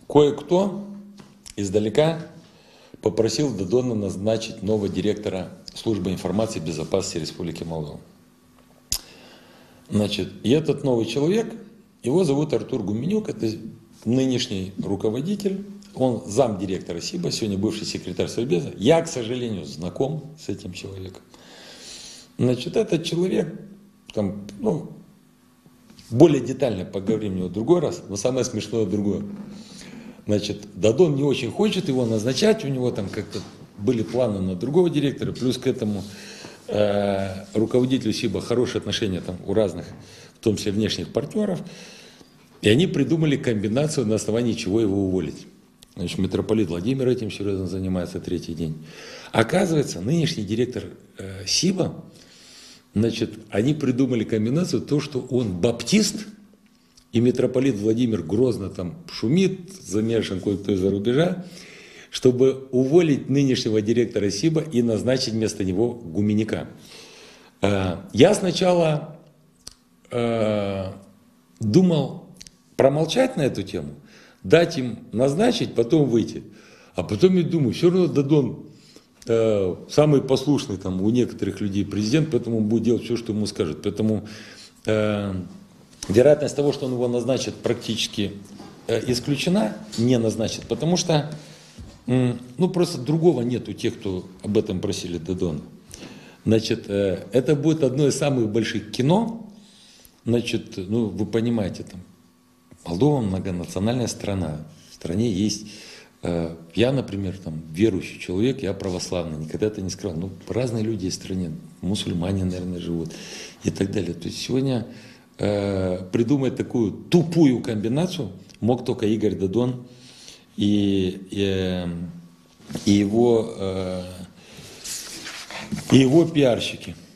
Кое-кто издалека попросил Додона назначить нового директора службы информации и безопасности Республики Молдова. Значит, и этот новый человек, его зовут Артур Гуменюк, это нынешний руководитель, он замдиректора СИБа, сегодня бывший секретарь Совбеза. Я, к сожалению, знаком с этим человеком. Значит, этот человек, там, более детально поговорим о него в другой раз, но самое смешное другое. Значит, Додон не очень хочет его назначать, у него там как-то были планы на другого директора, плюс к этому руководителю СИБа хорошие отношения там у разных, в том числе внешних партнеров, и они придумали комбинацию, на основании чего его уволить. Значит, митрополит Владимир этим серьезно занимается третий день. Оказывается, нынешний директор СИБа, значит, они придумали комбинацию, то, что он баптист, и митрополит Владимир грозно там шумит, замешан кое-кто из-за рубежа, чтобы уволить нынешнего директора СИБа и назначить вместо него Гуменюка. Я сначала думал промолчать на эту тему, дать им назначить, потом выйти. А потом я думаю, все равно Додон самый послушный там у некоторых людей президент, поэтому он будет делать все, что ему скажут. Поэтому вероятность того, что он его назначит, практически исключена, не назначит, потому что просто другого нет у тех, кто об этом просили Додона. Значит, это будет одно из самых больших кино. Значит, вы понимаете, там, Молдова многонациональная страна. В стране есть, я, например, там, верующий человек, я православный, никогда это не скрывал. Разные люди в стране, мусульмане, наверное, живут и так далее. То есть сегодня придумать такую тупую комбинацию мог только Игорь Додон и его пиарщики.